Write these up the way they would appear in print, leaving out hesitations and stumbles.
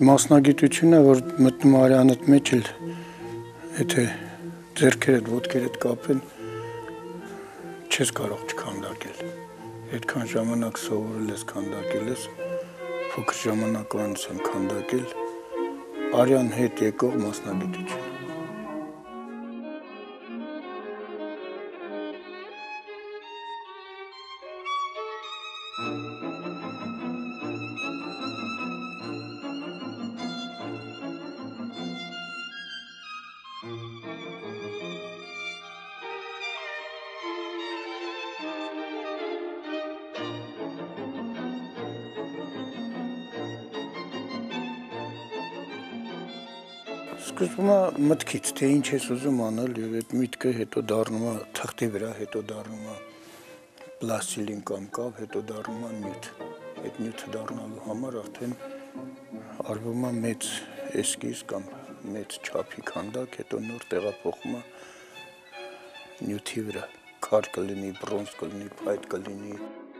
Մասնագիտությունը, որ մտնում արյանդ մեջ էլ, եթե ձեռքերդ, ոտքերդ կապեն, չես կարող չքանդակել։ Այդքան ժամանակ սովորել ես, քանդակել ես, փոքր ժամանակվանից եմ քանդակել, արյան հետ եկող մասնագիտություն։ Սկզբում մտքից, թե ինչ ես ուզում անել, եւ այդ միտքը հետո դառնում է թղթի վրա, հետո դառնում է պլաստիլին կամ կավ, հետո դառնում է նյութ։ Այդ նյութը դառնալու համար արդեն արվում է մեծ էսկիզ կամ մեծ չափի քանդակ, հետո նոր տեղափոխում է նյութի վրա։ Քար կլինի, բրոնզ կլինի, փայտ կլինի։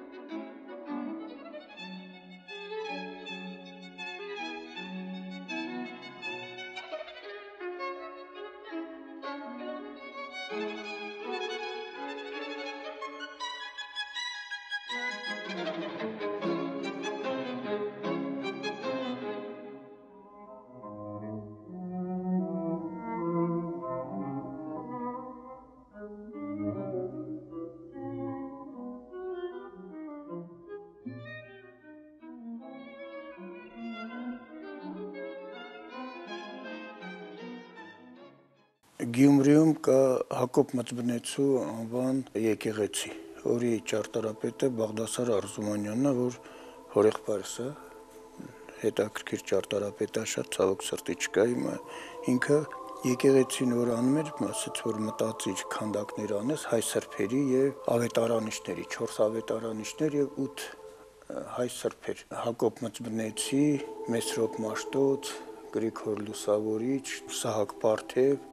Գյումրիում կա Հակոբ Մծբնեցու անվան եկեղեցի, որի ճարտարապետը Բաղդասար Արզումանյանն է, որ հորեղբայրս է, հետաքրքիր ճարտարապետ է, շատ ցավոք սրտի չկա հիմա, ինքը եկեղեցին որ անում էր, ասաց որ մտածիր քանդակներ անես հայ սրբերի եւ ավետարանիչների, 4 ավետարանիչներ եւ 8 հայ սրբեր, Հակոբ Մծբնեցի, Մեսրոպ Մաշտոց, Գրիգոր Լուսավորիչ, Սահակ Պարթև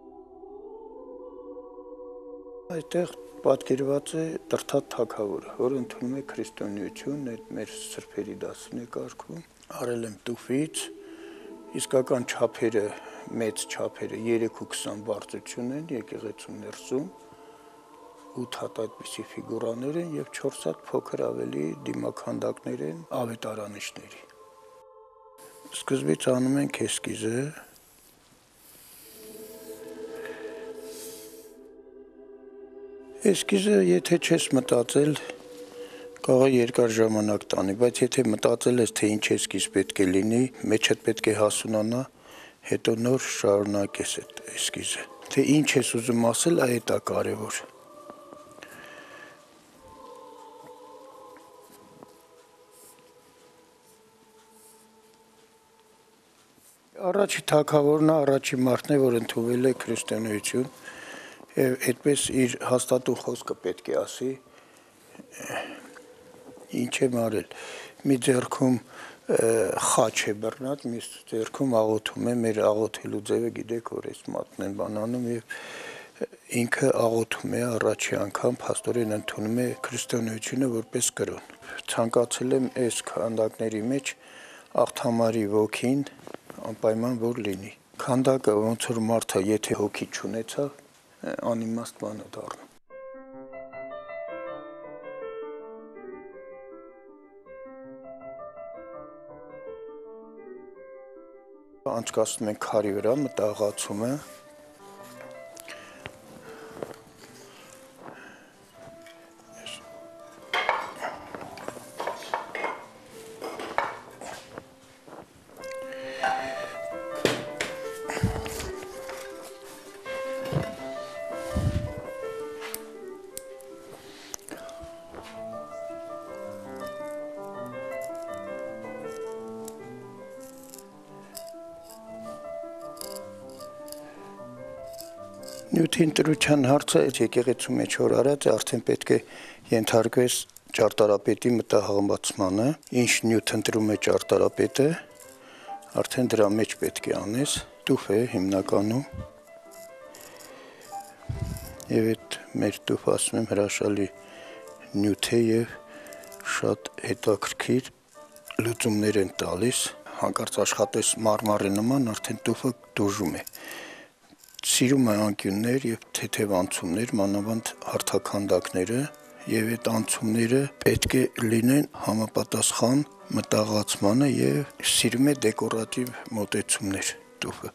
Այդտեղ պատկերված է Տրթատ թագավորը, որը ընդունում է քրիստոնեություն, այդ մեր սրբերի դասին է կարգում, արել եմ տուֆից, իսկական չափերը, մեծ չափերը 3.20 բարձրություն են եկեղեցու ներսում, 8 հատ այդպիսի ֆիգուրաներ են եւ 4 հատ փոքր ավելի դիմաքանդակներ են ավետարանիչների։ Սկզբից անում ենք էսկիզը, Էսկիզը, եթե չես մտածել, կարող է երկար ժամանակ տանի, բայց եթե մտածել ես, թե ինչ էսկիզ պետք է լինի, մեջդ պետք է հասունանա, հետո նոր շարունակես այդ էսկիզը։ Թե ինչ ես ուզում ասել, այդ է կարևոր։ Առաջի թագավորն է, առաջի մարդն է, որ ընդունել է քրիստոնեություն, եւ այդպես իր հաստատուն խոսքը պետք է ասի, ինչ եմ արել։ Մի ձեռքում խաչ է բռնած, մյուս ձեռքում աղոթում է, մեր աղոթելու ձևը գիտեք, որ այս մատն են բանանում եւ ինքը աղոթում է առաջի անգամ, փաստորեն ընդունում է քրիստոնեությունը որպես կրոն։ Ցանկացել եմ այս քանդակների մեջ աղթամարի ոգին անպայման որ լինի։ Քանդակը ոնց որ մարդը եթե հոգի չունեցավ, անիմաստ բան է դառնում։ Անցկացնում ենք քարի վրա, մտաղացումը։ Նյութի ընտրության հարցը այդ եկեղեցու մեջ որ արած է, արդեն պետք է ենթարկվես ճարտարապետի մտահղացմանը, ինչ նյութ ընտրում է ճարտարապետը, արդեն դրա մեջ պետք է անես, տուֆ է հիմնականում, եւ այդ մեր տուֆ ասում եմ հրաշալի նյութ է եւ շատ հետաքրքիր լուծումներ են տալիս, հանկարծ աշխատես մարմարի նման, արդեն տուֆը դուժում է։ Սիրում է անկյուններ եւ թեթև անցումներ, մանավանդ հարթաքանդակները, եւ այդ անցումները պետք է լինեն համապատասխան մտաղացմանը եւ սիրում է դեկորատիվ մոտեցումներ տուֆը։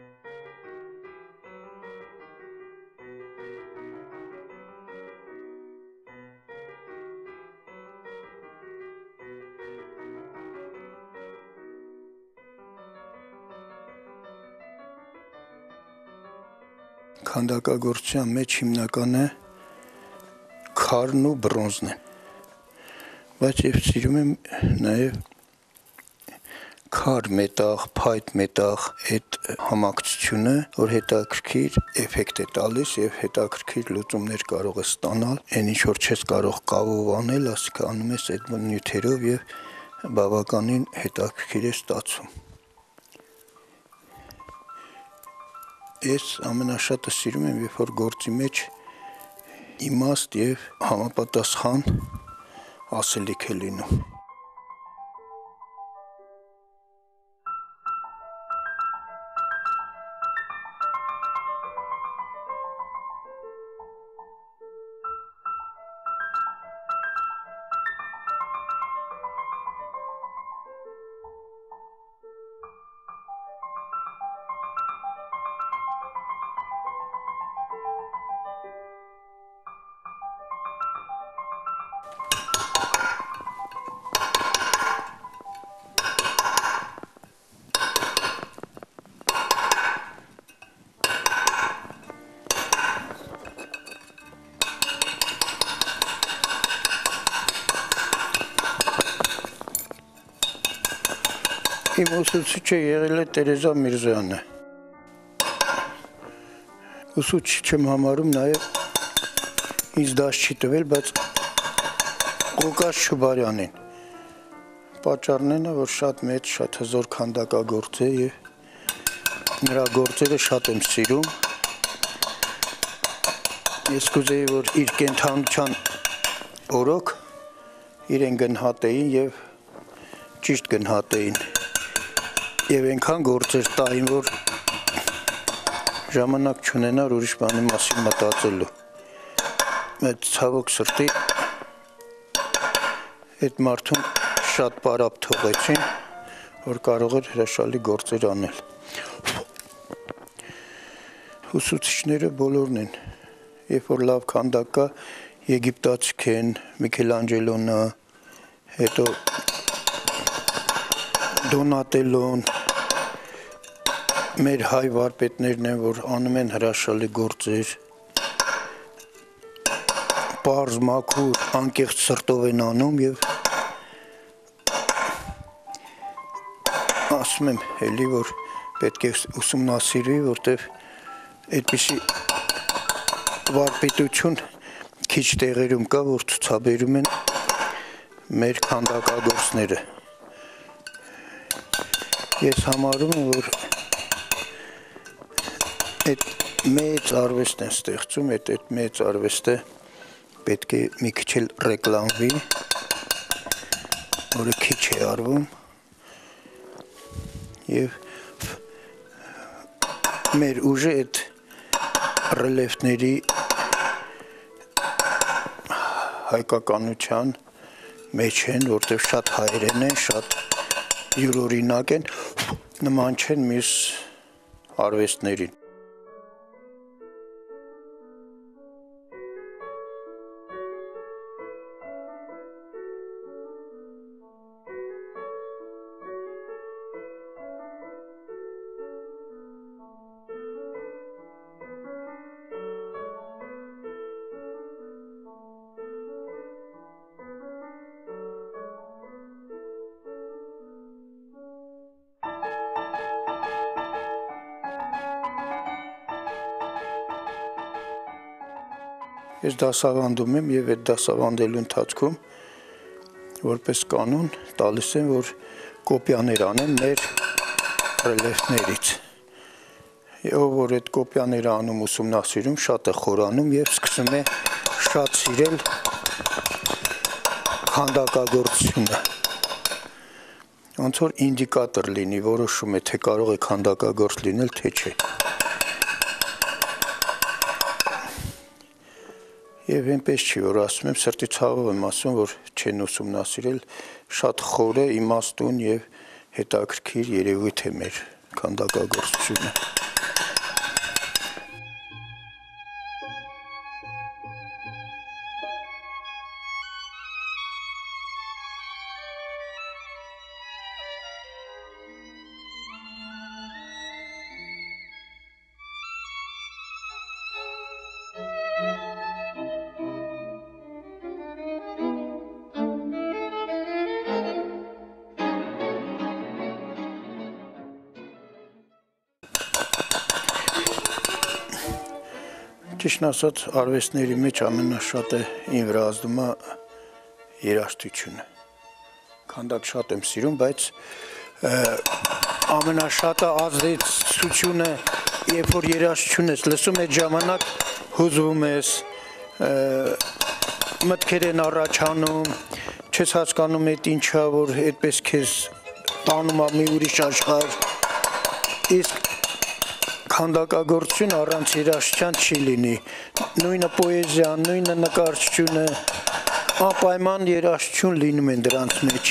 Քանդակագործության մեջ հիմնականը քարն ու բրոնզն են, բայց եւ սիրում եմ նաեւ քար մետաղ, փայտ մետաղ այդ համակցությունը, որ հետաքրքիր էֆեկտ է տալիս եւ հետաքրքիր լուծումներ կարող է ստանալ, այն ինչ որ չես կարող կավով անել, ասիկա անում ես այդ նյութերով եւ բավականին հետաքրքիր է ստացվում։ Ես ամենաշատը սիրում եմ, երբ որ գործի մեջ իմաստ եւ համապատասխան ասելիք է լինում։ Իմ ուսուցիչը եղել է Տերեզա Միրզոյանը։ Ուսուցիչ չեմ համարում, նաև ինձ դաս չի տվել, բայց Ղուկաս Չուբարյանին։ Պատճառն է, որ շատ մեծ, շատ հզոր քանդակագործ է եւ նրա գործերը շատ եմ սիրում։ Ես կուզեի, որ իր կենթանության օրոք իրեն գնահատեին եւ ճիշտ գնահատեին։ Եվ այնքան գործեր տային, որ ժամանակ չունենար ուրիշ բանի մասին մտածելու։ Այդ ցավոք սրտի այդ մարդուն շատ պարապ թողեցին, որ կարող էր հրաշալի գործեր անել։ Ուսուցիչները բոլորն են, երբ որ լավ քանդակ կա, եգիպտացիք են, Միքելանջելոն, հետո Դոնատելոն, մեր հայ վարպետներն են, որ անում են հրաշալի գործեր, պարզ, մաքուր, անկեղծ սրտով են անում եւ ասում եմ էլի, որ պետք է ուսումնասիրվի, որտեվ այդպիսի վարպետություն քիչ տեղերում կա, որ ցուցաբերում են մեր քանդակագործները։ Ես համարում եմ, որ այդ մեծ արվեստ են ստեղծում, այդ մեծ արվեստը պետք է մի քիչ էլ ռեկլամվի, որը քիչ է արվում եւ մեր ուժը այդ ռելիեֆների հայկականության մեջ են, որտեղ շատ հայերեն են, շատ յուրօրինակ են, նման չեն մյուս արվեստներին։ Ես դասավանդում եմ եւ այդ դասավանդելու ընթացքում որպես կանոն տալիս եմ, որ կոպիաներ անեմ մեր ռելիեֆներից։ Եվ որ այդ կոպիաները անում ուսումնասիրում, շատ է խորանում եւ սկսում է շատ սիրել քանդակագործությունը։ ոնց որ ինդիկատոր լինի, որոշում է թե կարող է քանդակագործ լինել, թե չէ։ Եվ այնպես չի, որ ասում եմ, սրտի ցավով եմ ասում, որ չեն ուսումնասիրել, շատ խոր է, իմաստուն եւ հետաքրքիր երևույթ է մեր քանդակագործությունը։ Ճիշտն ասած, արվեստների մեջ ամենաշատը ինձ վրա ազդում է երաժշտությունը։ Քանդակ շատ եմ սիրում, բայց ամենաշատը ազդեցությունը, երբ որ երաժշտություն ես լսում, այդ ժամանակ հուզվում ես, մտքեր են առաջանում, չես հասկանում այդ ինչա, որ այդպես քեզ տանում է մի ուրիշ աշխարհ, իսկ քանդակագործություն առանց երաժշտության չի լինի, նույնը պոեզիան, նույնը նկարչությունը, անպայման երաժշտություն լինում են դրանց մեջ։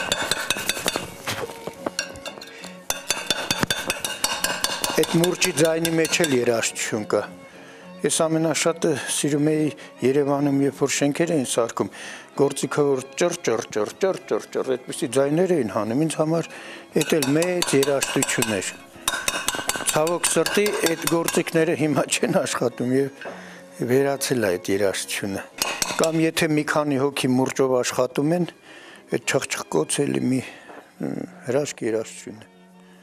Այդ մուրճի ձայնի մեջ էլ երաժշտություն կա։ Ես ամենաշատը սիրում էի Երևանում, երբ որ շենքեր էին սարքում, գործիքը որ ճռ, այդպիսի ձայներ էին հանում, ինձ համար էդ էլ մեծ երաժշտություն էր։ Ցավոք սրտի այդ գործիքները հիմա չեն աշխատում եւ վերացել է այդ երաժշտությունը։ Կամ եթե մի քանի հոգի մուրճով աշխատում են, այդ չխչխկոց էլի մի հրաշք երաժշտություն է։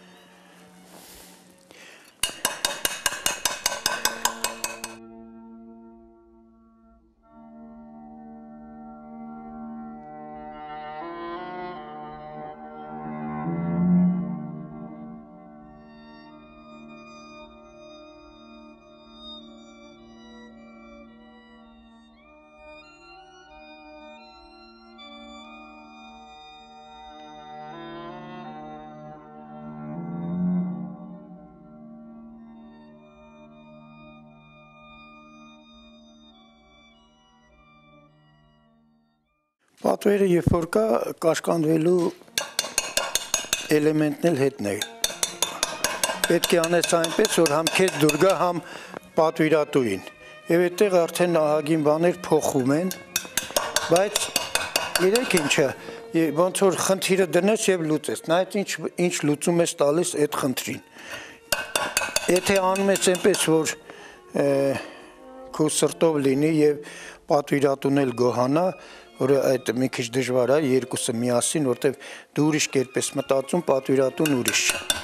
Պատվերը երբ որ կա, կաշկանդվելու էլեմենտն էլ հետն է։ Պետք է անես այնպես, որ համ քեզ դուր գա, համ պատվիրատուին։ Եվ այդտեղ արդեն ահագին բաներ փոխում են, բայց երեք ինչա, ոնց որ խնդիրը դնես եւ լուծես, նայած ինչ լուծում ես տալիս այդ խնդրին։ Եթե անում ես այնպես, որ քո սրտով լինի եւ պատվիրատուն էլ գոհանա, որը այդ մի քիչ դժվար է երկուսը միասին, որտեվ դու ուրիշ կերպ ես մտածում, պատվիրատուն ուրիշ։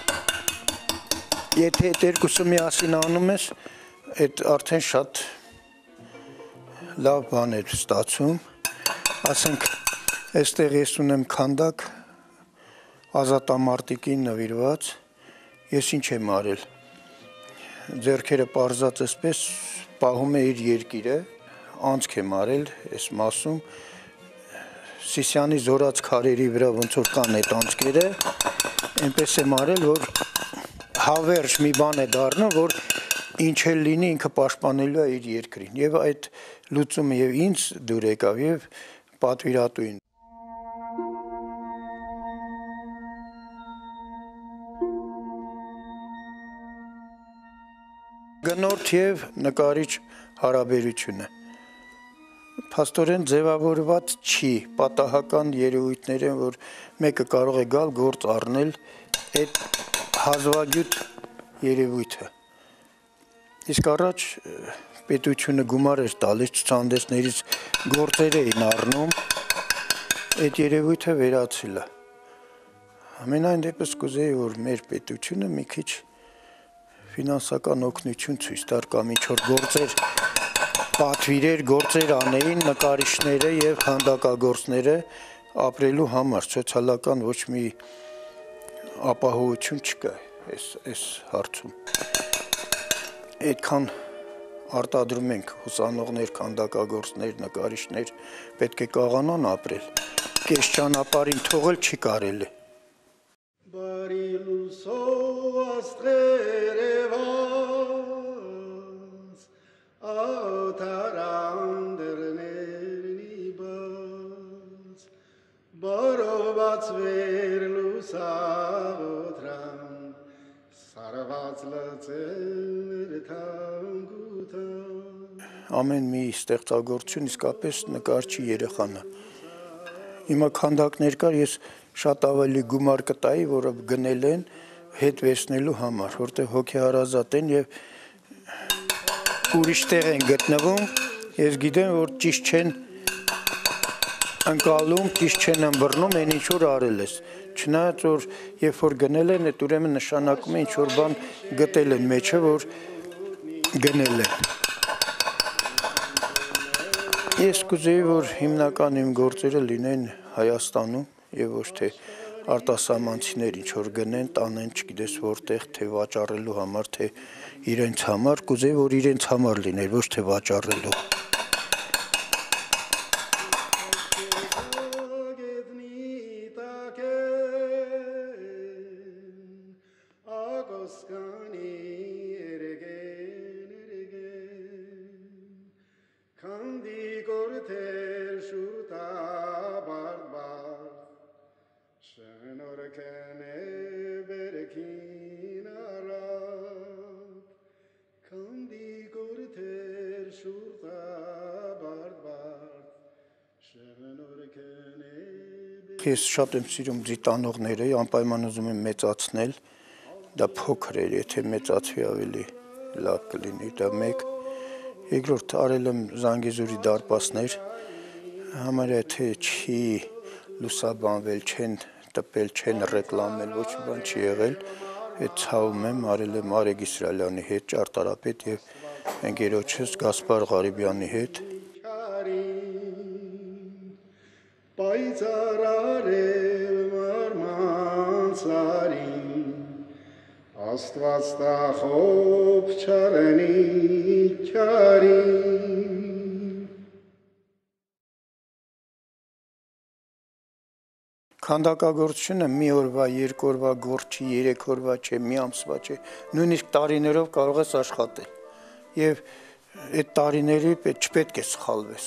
Եթե այդ երկուսը միասին անում ես, այդ արդեն շատ լավ բան է ստացում։ Ասենք, այստեղ ես ունեմ քանդակ ազատամարտիկին նվիրված, ես ինչ եմ արել։ Ձեռքերը պարզած այսպես պահում է իր երկիրը, անցք եմ արել այս մասում, Սիսյանի զորած քարերի վրա ոնց որ կան այդ անցքերը, այնպես եմ արել, որ հավերժ մի բան է դառնում, որ ինչ էլ լինի ինքը պաշտպանելու է իր երկրին։ Եվ այդ լուծումը եւ ինձ դուր եկավ եւ պատվիրատուին։ Գնորդ եւ նկարիչ հարաբերությունը փաստորեն ձևավորված չի, պատահական երևույթներ են, որ մեկը կարող է գալ գործ առնել այդ հազվագյուտ երևույթը։ Իսկ առաջ պետությունը գումար էր տալիս ցուցահանդեսներից գործեր էին առնում, այդ երևույթը վերացել է։ Ամենայն դեպս կուզեի, որ մեր պետությունը մի քիչ ֆինանսական օգնություն ցույց տար կամ ինչ-որ գործեր պատվիրեր, գործեր անեին նկարիչները եւ քանդակագործները ապրելու համար, սոցիալական ոչ մի ապահովություն չկա այս հարցում։ Այդքան արտադրում ենք ուսանողներ, քանդակագործներ, նկարիչներ, պետք է կարողանան ապրել։ Կես ճանապարհին թողել չի կարելի։ Բարի լուսով աստղերևած աթարան դռներնի բաց բարոված վեր լուսավորան սարված լծեր թանգուտան Ամեն մի ստեղծագործություն իսկապես նկարչի երեխան է։ Հիմա քանդակներ կար, ես շատ ավելի գումար կտայի, որը գնել են հետ վերցնելու համար, որտեղ հոգեհարազատ են եւ ուրիշ տեղ են գտնվում, ես գիտեմ, որ ճիշտ չեն ընկալում, ճիշտ չեն ըմբռնում, այն ինչ որ արել ես։ Չնայած որ երբ որ գնել են, այդ ուրեմն նշանակում է ինչ որ բան գտել են մեջը, որ գնել են։ Ես կուզեի, որ հիմնական իմ գործերը լինեն Հայաստանում եւ ոչ թե արտասահմանցիներ ինչ որ գնեն, տանեն, չգիտես որտեղ, թե վաճառելու համար, թե իրենց համար, կուզեի, որ իրենց համար լիներ, ոչ թե վաճառելու։ Ես շատ եմ սիրում ձիտանողները, անպայման ուզում եմ մեծացնել, դա փոքր էր, եթե մեծացվի ավելի լավ կլինի, դա մեկ, երկրորդ արել եմ Զանգեզուրի դարպասներ, համարյա թե չի լուսաբանվել, չեն տպել, չեն ռեկլամել, ոչ մի բան չի եղել, այդ ցավում եմ, արել եմ Արեգ Իսրայելյանի հետ, ճարտարապետ եւ ընկերոջս Գասպար Ղարիբյանի հետ։ Պայծառարև մարմանցարին Աստված տախով չարենի չարին Քանդակագործությունը մի օրվա, երկու օրվա գործ չի, երեք օրվա չէ, մի ամսվա չէ, նույնիսկ տարիներով կարող ես աշխատել եւ այդ տարիների չպետք է սխալվես։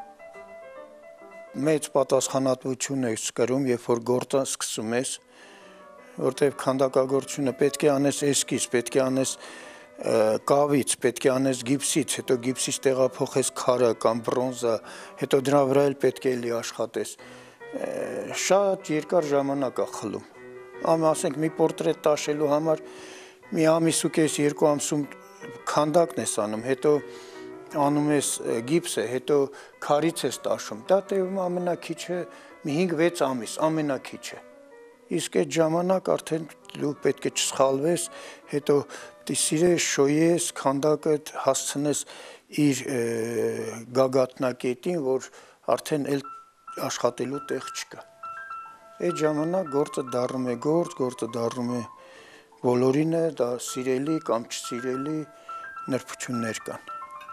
Մեծ պատասխանատվություն ես կրում, երբ որ գործը սկսում ես, որտեղ քանդակագործությունը պետք է անես էսկիզ, պետք է անես կավից, պետք է անես գիպսից, հետո գիպսից տեղափոխես քարը կամ բրոնզա, հետո դրա վրա էլ պետք է էլի աշխատես։ Շատ երկար ժամանակ է խլում։ Ասենք մի պորտրետ տաշելու համար մի ամիս ու կես, երկու ամսում քանդակն ես անում, հետո անում ես գիպսը, հետո քարից ես տաշում, դա տևում ամենակիչը մի 5-6 ամիս, ամենակիչը։ Իսկ այդ ժամանակ արդեն դու պետք է չսխալվես, հետո սիրես, շոյես, քանդակը հասցնես իր գագաթնակետին, որ արդեն էլ աշխատելու տեղ չկա։ Այդ ժամանակ գործը դառնում է գործ, գործը դառնում է բոլորին է, դա սիրելի կամ չսիրելի նրբություններ կան։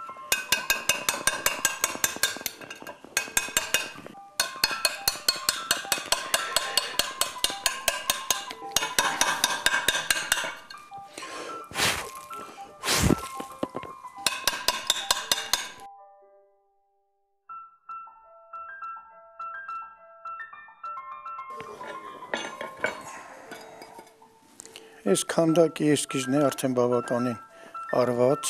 Այս քանդակի էսքիզն է արդեն բավականին արված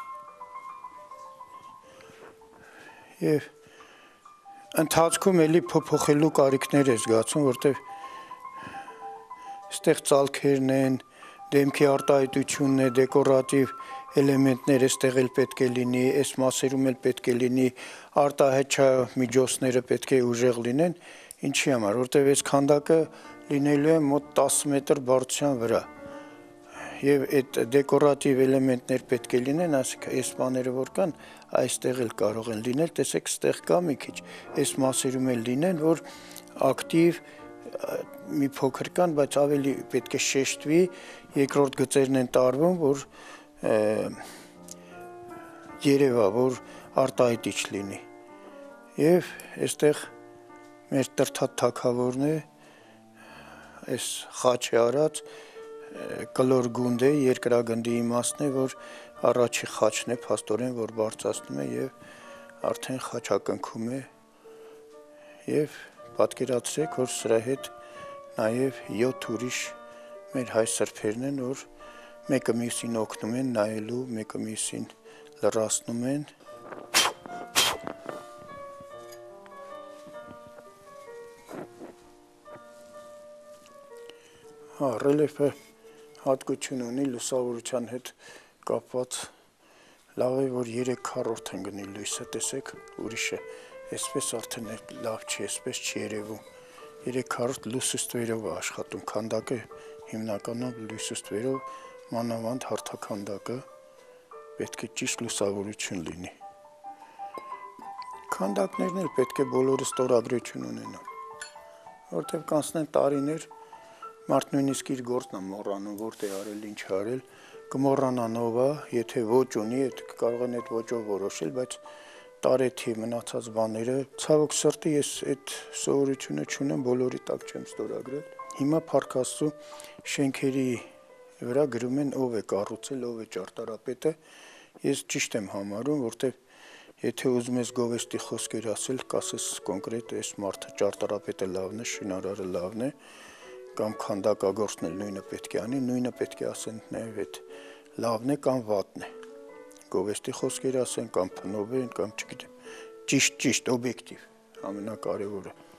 եւ ընթացքում էլի փոփոխելու կարիքներ է զգացում, որտեղ այստեղ ծալքերն են, դեմքի արտահայտությունն է, դեկորատիվ էլեմենտներ այստեղ էլ պետք է լինի, այս մասերում էլ պետք է լինի, արտահայտչա միջոցները պետք է ուժեղ լինեն, ինչի համար, որտեղ այս քանդակը լինելու է մոտ 10 մետր բարձրության վրա։ Եվ այդ դեկորատիվ էլեմենտներ պետք է լինեն, ասենք այս բաները որ կան, այստեղ էլ կարող են լինել, տեսեք, ստեղ կա մի քիչ, այս մասերում էլ լինեն, որ ակտիվ մի փոքր կան, բայց ավելի պետք է շեշտվի, երկրորդ գծերն են տարվում, որ երևա, որ արտահայտիչ լինի։ Եվ այստեղ մեր տրթատ թագավորն է, այս խաչի արած կլոր գունդ է, երկրագնդի իմաստն է, որ առաջի խաչն է, փաստորեն, որ բարձրացնում է եւ արդեն խաչակնքում է եւ պատկերացրեք, որ սրա հետ նաեւ 7 ուրիշ մեր հայ սրբերն են, որ մեկը մյուսին օգնում են նայելու, մեկը մյուսին լրացնում են։ Ռելիեֆը հատկություն ունի լուսավորության հետ կապված, լավ է, որ 3/4 են գնի լույսը, տեսեք, ուրիշը, այսպես արդեն լավ չի, այսպես չի երևում, 3/4 լուսստվերով է աշխատում, քանդակը հիմնականում լույսստվերով, մանավանդ հարթաքանդակը պետք է ճիշտ լուսավորություն լինի։ Քանդակներն էլ պետք է բոլորը ստորագրություն ունենան, որտեղ կանցնեն տարիներ, մարդ նույնիսկ իր գործն է մոռանում, որտեղ արել, ինչ արել, կմոռանա նովա, եթե ոչ ունի, կարող են այդ ոճով որոշել, բայց տարեթի մնացած բաները, ցավոք սրտի ես այդ սովորությունը չունեմ, բոլորի տակ չեմ ստորագրել։ Հիմա Փառք Աստծո շենքերի վրա գրում են ով է կառուցել, ով է ճարտարապետը, ես ճիշտ եմ համարում, որտեղ եթե ուզում ես գովեստի խոսքեր ասել, կասես կոնկրետ այս մարդը ճարտարապետը լավն է, շինարարը լավն է, կամ քանդակագործն էլ նույնը պետք է անի, նույնը պետք է ասեն նաև այդ լավն է կամ վատն է, գովեստի խոսքեր ասեն կամ փնով են կամ չգիտեմ, ճիշտ, օբյեկտիվ, ամենակարևորը։